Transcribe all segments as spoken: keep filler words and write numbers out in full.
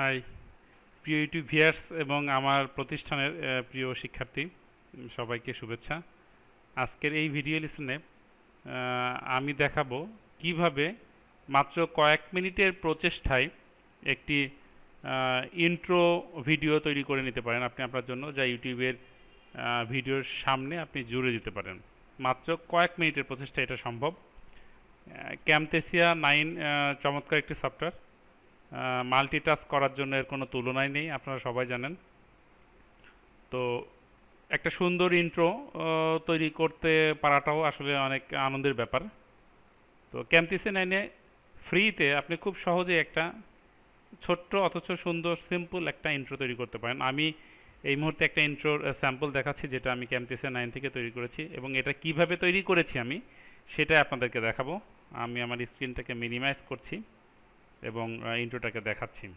High প্রিয় YouTube viewers এবং আমার প্রতিষ্ঠানের আহ, প্রিয় শিক্ষার্থী, উম, সবাইকে শুভেচ্ছা। আজকের এই ভিডিও লেসনে আমি দেখাবো কিভাবে মাত্র কয়েক মিনিটের প্রচেষ্টায় একটি ইন্ট্রো ভিডিও তৈরি করে নিতে পারেন আপনি আপনার জন্য, যা ইউটিউবের আহ, ভিডিওর সামনে আপনি জুড়ে দিতে পারেন। মাত্র কয়েক মিনিটের প্রচেষ্টা এটা সম্ভব। ক্যামথেসিয়া নাইন চমৎকার একটি সফটওয়্যার, মাল্টিটাস্ক করার জন্য এর কোনো তুলনাই নেই, আপনারা সবাই জানেন। তো একটা সুন্দর ইন্ট্রো তৈরি করতে পারাটাও আসলে অনেক আনন্দের ব্যাপার। তো ক্যামথেসিয়া নাইনে ফ্রিতে আপনি খুব সহজে একটা ছোট্ট অথচ সুন্দর সিম্পল একটা ইন্ট্রো তৈরি করতে পারেন। আমি এই মুহূর্তে একটা ইন্ট্রোর স্যাম্পল দেখাচ্ছি, যেটা আমি ক্যামথেসিয়া নাইন থেকে তৈরি করেছি, এবং এটা কিভাবে তৈরি করেছি আমি সেটাই আপনাদেরকে দেখাবো। আমি আমার স্ক্রিনটাকে মিনিমাইজ করছি এবং ইন্ট্রোটাকে দেখাচ্ছি।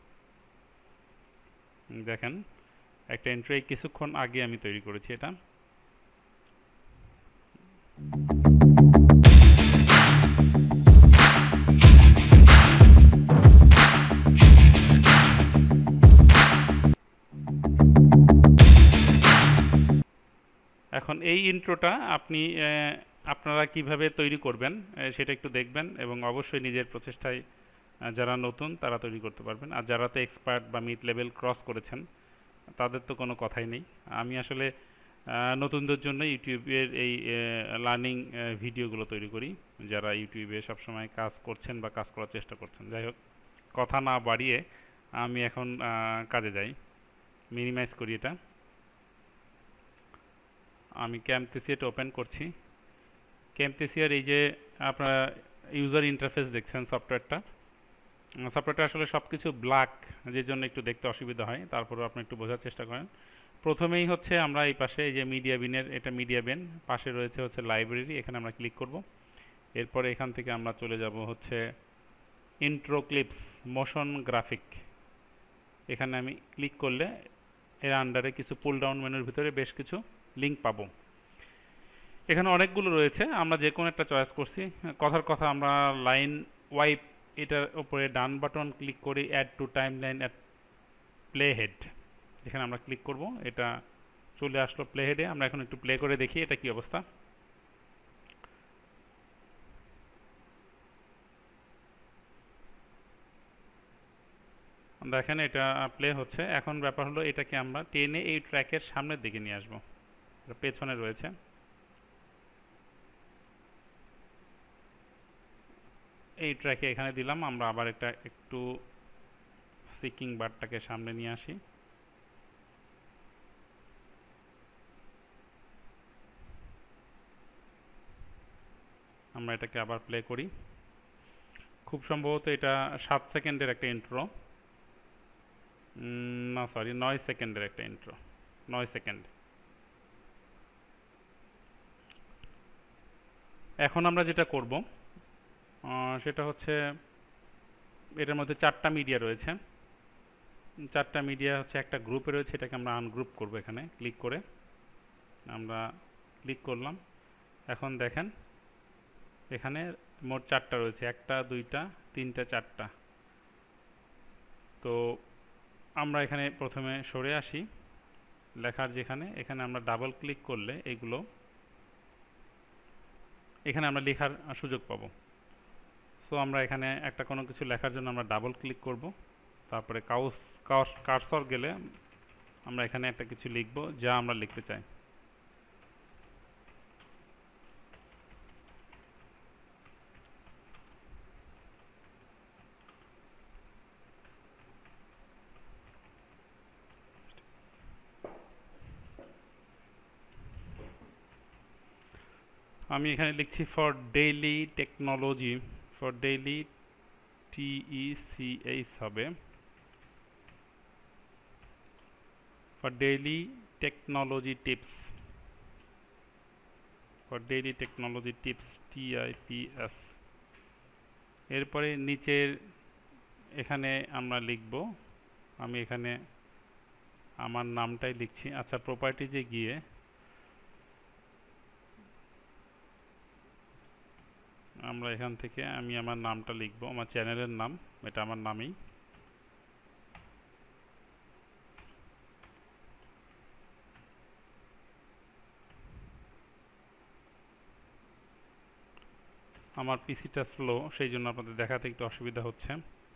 দেখেন, একটা ইন্ট্রো এই কিছুক্ষণ আগে আমি তৈরি করেছি এটা। এখন এই ইন্ট্রোটা আপনি আহ, আপনারা কিভাবে তৈরি করবেন আহ, সেটা একটু দেখবেন, এবং অবশ্যই নিজের প্রচেষ্টায় আহ, যারা নতুন তারা তৈরি করতে পারবেন। আর যারা তো এক্সপার্ট বা মিড লেভেল ক্রস করেছেন তাদের তো কোনো কথাই নেই। আমি আসলে আহ, নতুনদের জন্য ইউটিউবের এই লার্নিং ভিডিওগুলো তৈরি করি, যারা ইউটিউবে সবসময় কাজ করছেন বা কাজ করার চেষ্টা করছেন। যাই হোক, কথা না বাড়িয়ে আমি এখন আহ, কাজে যাই। মিনিমাইজ করি এটা। আমি ক্যামথেসিয়াটা ওপেন করছি। ক্যামথেসিয়ার এই যে আপনারা ইউজার ইন্টারফেস দেখছেন সফটওয়্যারটা, সফটওয়্যারটা আসলে সব কিছু ব্ল্যাক, যে জন্য একটু দেখতে অসুবিধা হয়, তারপরেও আপনি একটু বোঝার চেষ্টা করেন। প্রথমেই হচ্ছে আমরা এই পাশে এই যে মিডিয়া বিনের, এটা মিডিয়া বিন, পাশে রয়েছে হচ্ছে লাইব্রেরি, এখানে আমরা ক্লিক করব। এরপরে এখান থেকে আমরা চলে যাব হচ্ছে ইন্ট্রো ক্লিপস মোশন গ্রাফিক, এখানে আমি ক্লিক করলে এর আন্ডারে কিছু পুল ডাউন মেনুর ভিতরে বেশ কিছু লিঙ্ক পাবো। এখানে অনেকগুলো রয়েছে, আমরা যে কোনো একটা চয়েস করছি। কথার কথা, আমরা লাইন ওয়াইপ এটার উপরে ডান বাটন ক্লিক করে add to timeline at play head, এখানে আমরা ক্লিক করব। এটা চলে আসলো প্লে হেডে। আমরা এখন একটু প্লে করে দেখি এটা কি অবস্থা। দেখেন এটা প্লে হচ্ছে। এখন ব্যাপার হলো এটাকে আমরা টেনে এই ট্র্যাকের সামনের দিকে নিয়ে আসবো, এটা পেছনে রয়েছে। এই ট্র্যাকে এখানে দিলাম। আমরা আবার এটা একটু সিকিং বারটাকে সামনে নিয়ে আসি। আমরা এটাকে আবার প্লে করি। খুব সম্ভবত এটা সাত সেকেন্ডের একটা ইন্ট্রো, না সরি নয় সেকেন্ডের একটা ইন্ট্রো, নয় সেকেন্ড। এখন আমরা যেটা করব সেটা হচ্ছে, এটার মধ্যে চারটা মিডিয়া রয়েছে। চারটা মিডিয়া হচ্ছে একটা গ্রুপে রয়েছে, এটাকে আমরা আনগ্রুপ করব। এখানে ক্লিক করে আমরা ক্লিক করলাম। এখন দেখেন এখানে মোট চারটা রয়েছে, একটা দুইটা তিনটা চারটা। তো আমরা এখানে প্রথমে সরে আসি লেখার যেখানে, এখানে আমরা ডাবল ক্লিক করলে এগুলো, এখানে আমরা লেখার সুযোগ পাবো। সো আমরা এখানে একটা কোনো কিছু লেখার জন্য আমরা ডাবল ক্লিক করব, তারপরে কাউস কাউস কার্সর গেলে আমরা এখানে একটা কিছু লিখব যা আমরা লিখতে চাই। আমি এখানে লিখছি for daily technology, for daily T E C H হবে, for daily technology tips, for daily technology tips T I P S. এরপরে নিচের এখানে আমরা লিখব, আমি এখানে আমার নামটাই লিখছি। আচ্ছা, প্রপার্টিজে গিয়ে আমরা এখান থেকে আমি আমার নামটা লিখব, আমার চ্যানেলের নাম, এটা আমার নামই। আমার পিসিটা স্লো, সেই জন্য আপনাদের দেখাতে একটু অসুবিধা হচ্ছে।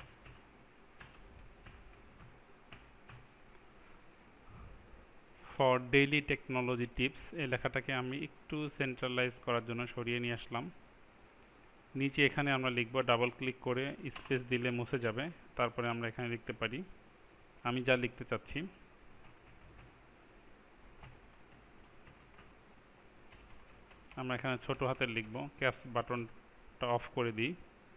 ফর ডেইলি টেকনোলজি টিপস এই লেখাটাকে আমি একটু সেন্ট্রালাইজ করার জন্য সরিয়ে নিয়ে আসলাম। নিচে এখানে আমরা লিখব, ডাবল ক্লিক করে স্পেস দিলে মুছে যাবে। তারপরে আমরা এখানে লিখতে পারি আমি যা লিখতে চাচ্ছি। আমরা এখানে ছোট হাতের লিখব, ক্যাপস বাটনটা অফ করে দিই।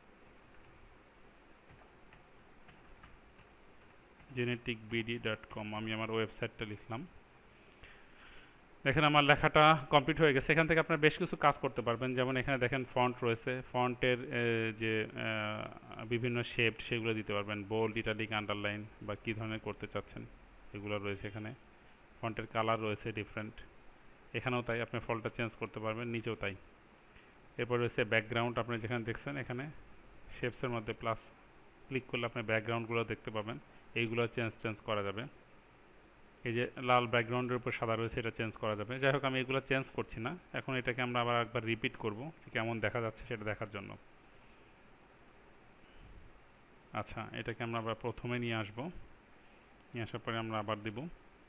জেনেটিক বিডি ডট কম আমি আমার ওয়েবসাইটটা লিখলাম। দেখেন আমার লেখাটা কমপ্লিট হয়ে গেছে। এখান থেকে আপনারা বেশ কিছু কাজ করতে পারবেন, যেমন এখানে দেখেন ফন্ট রয়েছে, ফন্টের যে বিভিন্ন শেপ সেগুলো দিতে পারবেন, বোল্ড, ইটালিক, আন্ডারলাইন বা কী ধরনের করতে চাচ্ছেন এগুলো রয়েছে এখানে। ফন্টের কালার রয়েছে ডিফারেন্ট, এখানেও তাই, আপনি ফন্টটা চেঞ্জ করতে পারবেন, নিচেও তাই। এরপর রয়েছে ব্যাকগ্রাউন্ড, আপনি যেখানে দেখছেন এখানে শেপসের মধ্যে প্লাস ক্লিক করলে আপনি ব্যাকগ্রাউন্ডগুলো দেখতে পাবেন, এইগুলো চেঞ্জ চেঞ্জ করা যাবে। এই যে লাল ব্যাকগ্রাউন্ডের উপর সাদা রয়েছে, এটা চেঞ্জ করা যাবে। যাই হোক আমি এগুলো চেঞ্জ করছি না, এখন এটাকে আমরা আবার একবার রিপিট করব কেমন দেখা যাচ্ছে সেটা দেখার জন্য। আচ্ছা, এটাকে আমরা আবার প্রথমে নিয়ে আসব, নিয়ে আসার পরে আমরা আবার দেব।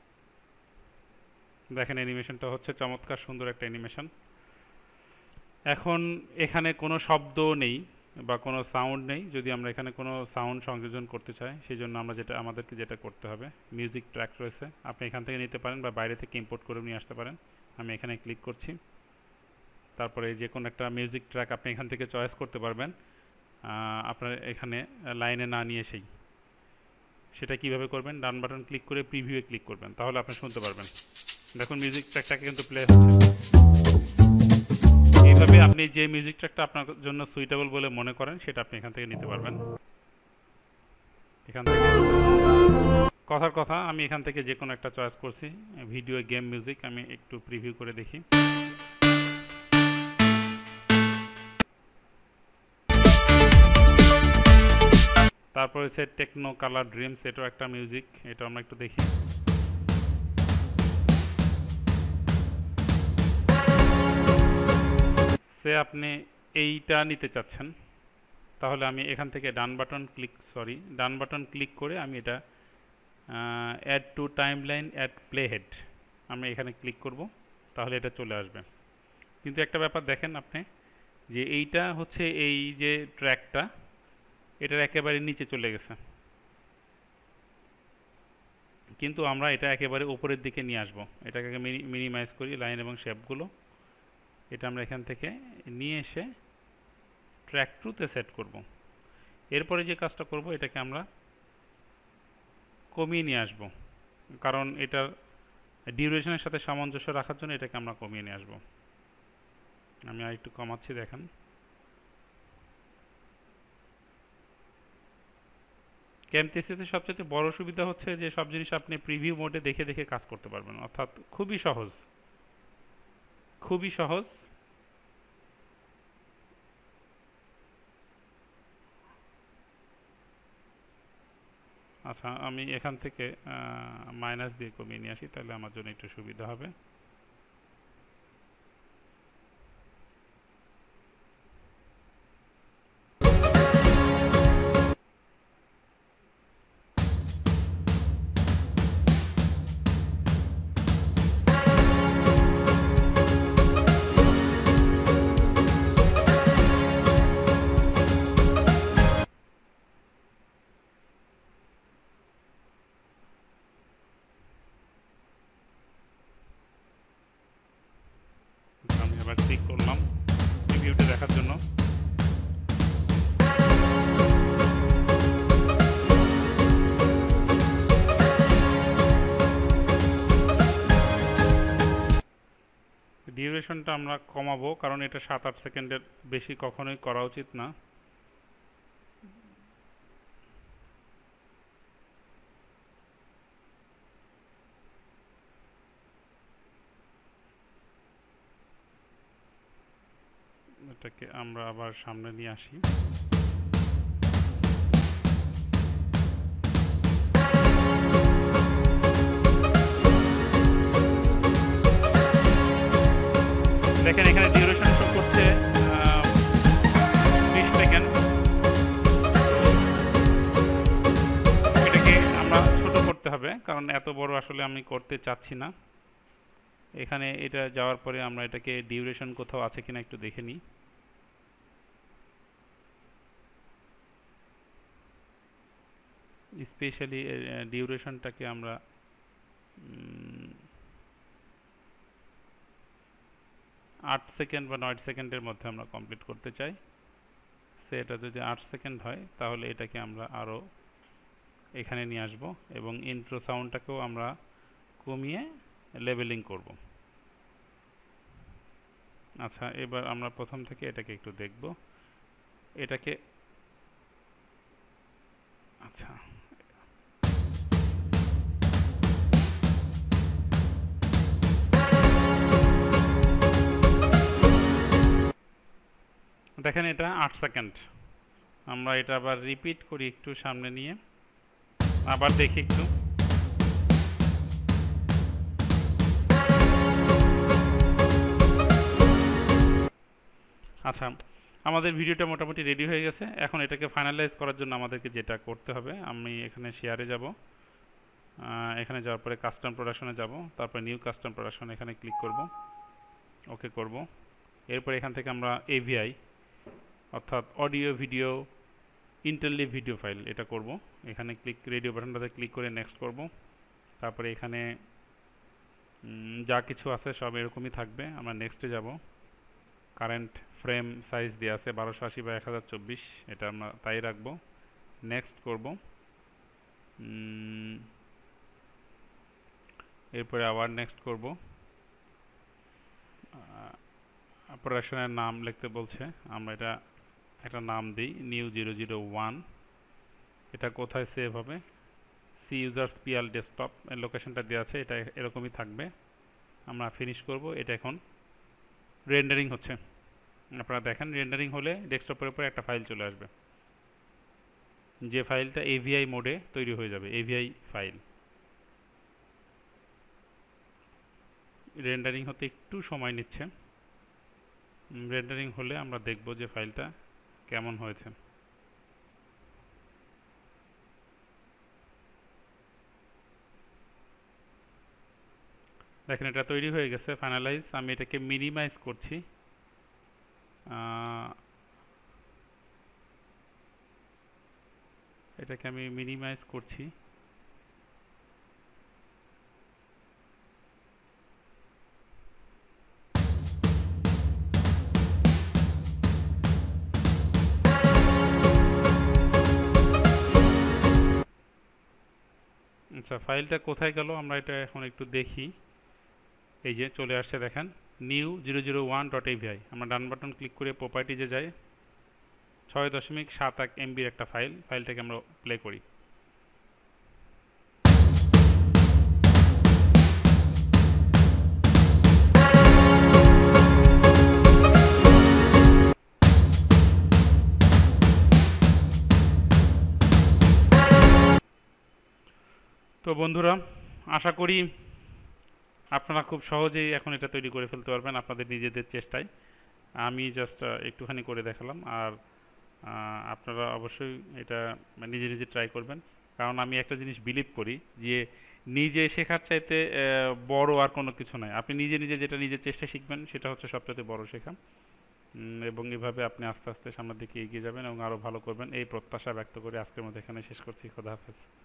দেখেন অ্যানিমেশনটা হচ্ছে চমৎকার সুন্দর একটা অ্যানিমেশন। এখন এখানে কোনো শব্দ নেই বা কোনো সাউন্ড নেই। যদি আমরা এখানে কোনো সাউন্ড সংযোজন করতে চাই, সেই জন্য আমরা যেটা আমাদেরকে যেটা করতে হবে, মিউজিক ট্র্যাক রয়েছে, আপনি এখান থেকে নিতে পারেন বা বাইরে থেকে ইম্পোর্ট করে নিয়ে আসতে পারেন। আমি এখানে ক্লিক করছি, তারপরে যে কোনো একটা মিউজিক ট্র্যাক আপনি এখান থেকে চয়েস করতে পারবেন আপনার এখানে লাইনে না নিয়ে এসেই। সেটা কিভাবে করবেন, ডান বাটন ক্লিক করে প্রিভিউয়ে ক্লিক করবেন, তাহলে আপনি শুনতে পারবেন। দেখুন মিউজিক ট্র্যাকটাকে কিন্তু প্লে হচ্ছে। এইভাবে আপনি যে মিউজিক ট্র্যাকটা আপনার জন্য সুইটেবল বলে মনে করেন সেটা আপনি এখান থেকে নিতে পারবেন। এখান থেকে কথার কথা আমি এখান থেকে যে কোনো একটা চয়েস করছি, ভিডিও গেম মিউজিক। আমি একটু প্রিভিউ করে দেখি। তারপর হচ্ছে টেকনো কালার ড্রিমস, এটাও একটা মিউজিক, এটা আমরা একটু দেখি। সে আপনি এইটা নিতে চাচ্ছেন, তাহলে আমি এখান থেকে ডান বাটন ক্লিক সরি ডান বাটন ক্লিক করে আমি এটা add to timeline add play head আমি এখানে ক্লিক করব, তাহলে এটা চলে আসবে। কিন্তু একটা ব্যাপার দেখেন আপনি, যে এইটা হচ্ছে এই যে ট্র্যাকটা এটার একেবারে নিচে চলে গেছে, কিন্তু আমরা এটা একেবারে উপরের দিকে নিয়ে আসব। এটাকে মিনিমাইজ করি, লাইন এবং শেপগুলো, এটা আমরা এখান থেকে নিয়ে এসে ট্র্যাক টুতে সেট করব। এরপরে যে কাজটা করব, এটাকে আমরা কমিয়ে নিয়ে আসব, কারণ এটার ডিউরেশনের সাথে সামঞ্জস্য রাখার জন্য এটাকে আমরা কমিয়ে নিয়ে আসব। আমি আর একটু কমাচ্ছি, দেখেন। ক্যামটেসিতে সবচেয়ে বড় সুবিধা হচ্ছে যে সব জিনিস আপনি প্রিভিউ মোডে দেখে দেখে কাজ করতে পারবেন, অর্থাৎ খুবই সহজ, খুবই সহজ। আচ্ছা, আমি এখান থেকে মাইনাস দিয়ে কমিয়ে নিয়ে আসি, তাহলে আমার জন্য একটু সুবিধা হবে। আমি আবার ক্লিক করলাম প্রিভিউটা দেখার জন্য। ডিউরেশনটা আমরা কমাবো, কারণ এটা সাত আট সেকেন্ডের বেশি কখনোই করা উচিত না। এটাকে আমরা আবার সামনে নিয়ে আসি। দেখেন এখানে ডিউরেশন শো করছে হবে, কারণ এত বড় আসলে আমি করতে চাচ্ছি না। এখানে এটা যাওয়ার পরে আমরা এটাকে ডিউরেশন কোথাও আছে কিনা একটু দেখে নিই। স্পেশালি ডিউরেশনটাকে আমরা আট সেকেন্ড বা নয় সেকেন্ডের মধ্যে আমরা কমপ্লিট করতে চাই। সে এটা যদি আট সেকেন্ড হয় তাহলে এটাকে আমরা আরও এখানে নিয়ে আসব এবং ইন্ট্রো সাউন্ডটাকেও আমরা কমিয়ে লেভেলিং করব। আচ্ছা, এবার আমরা প্রথম থেকে এটাকে একটু দেখব। এটাকে আচ্ছা দেখেন এটা আট সেকেন্ড। আমরা এটা আবার রিপিট করি একটু সামনে নিয়ে, আবার দেখি একটু। আচ্ছা, আমাদের ভিডিওটা মোটামুটি রেডি হয়ে গেছে। এখন এটাকে ফাইনালাইজ করার জন্য আমাদেরকে যেটা করতে হবে, আমি এখানে শেয়ারে যাব, এখানে যাওয়ার পরে কাস্টম প্রোডাকশনে যাব, তারপর নিউ কাস্টম প্রোডাকশন এখানে ক্লিক করব, ওকে করব। এরপর এখান থেকে আমরা এভিআই অর্থাৎ audio video interleave video file এটা করব। এখানে ক্লিক রেডিও বাটনটাতে ক্লিক করে নেক্সট করব। তারপরে এখানে যা কিছু আছে সব এরকমই থাকবে। আমরা নেক্সটে যাব। কারেন্ট ফ্রেম সাইজ দেওয়া আছে বারোশো আশি বা এক হাজার চব্বিশ, এটা আমরা তাই রাখবো। নেক্সট করব। এরপরে আবার নেক্সট করব। প্রোডাকশনের নাম লিখতে বলছে, আমরা এটা একটা নাম দিই নিউ জিরো জিরো ওয়ান। এটা কোথায় সেভ হবে? সি ইউজার্স পিএল ডেস্কটপ এর লোকেশনটা দেওয়া আছে, এটা এরকমই থাকবে। আমরা ফিনিশ করব। এটা এখন রেন্ডারিং হচ্ছে, আপনারা দেখেন রেন্ডারিং হলে ডেস্কটপের উপরে একটা ফাইল চলে আসবে, যে ফাইলটা এভিআই মোডে তৈরি হয়ে যাবে, এভিআই ফাইল। রেন্ডারিং হতে একটু সময় নিচ্ছে। রেন্ডারিং হলে আমরা দেখব যে ফাইলটা কেমন হয়েছে। দেখেন এটা তৈরি হয়ে গেছে, ফাইনালাইজ। আমি এটাকে মিনিমাইজ করছি। এটাকে আমি মিনিমাইজ করছি। আচ্ছা, ফাইলটা কোথায় গেল আমরা এটা এখন একটু দেখি। এই যে চলে আসছে দেখেন new zero zero one dot AVI. আমরা ডান বাটন ক্লিক করে প্রপার্টিজে যাই। ছয় দশমিক সাত এক এমবির একটা ফাইল, ফাইলটাকে আমরা প্লে করি। তো বন্ধুরা, আশা করি আপনারা খুব সহজেই এখন এটা তৈরি করে ফেলতে পারবেন আপনাদের নিজেদের চেষ্টায়। আমি জাস্ট একটুখানি করে দেখালাম, আর আপনারা অবশ্যই এটা নিজে নিজে ট্রাই করবেন। কারণ আমি একটা জিনিস বিলিভ করি যে নিজে শেখার চাইতে বড় আর কোনো কিছু নয়। আপনি নিজে নিজে যেটা নিজের চেষ্টায় শিখবেন সেটা হচ্ছে সবচেয়ে বড় শেখা, এবং এভাবে আপনি আস্তে আস্তে সামনের দিকে এগিয়ে যাবেন এবং আরও ভালো করবেন এই প্রত্যাশা ব্যক্ত করে আজকের মধ্যে এখানে শেষ করছি। খোদা হাফেজ।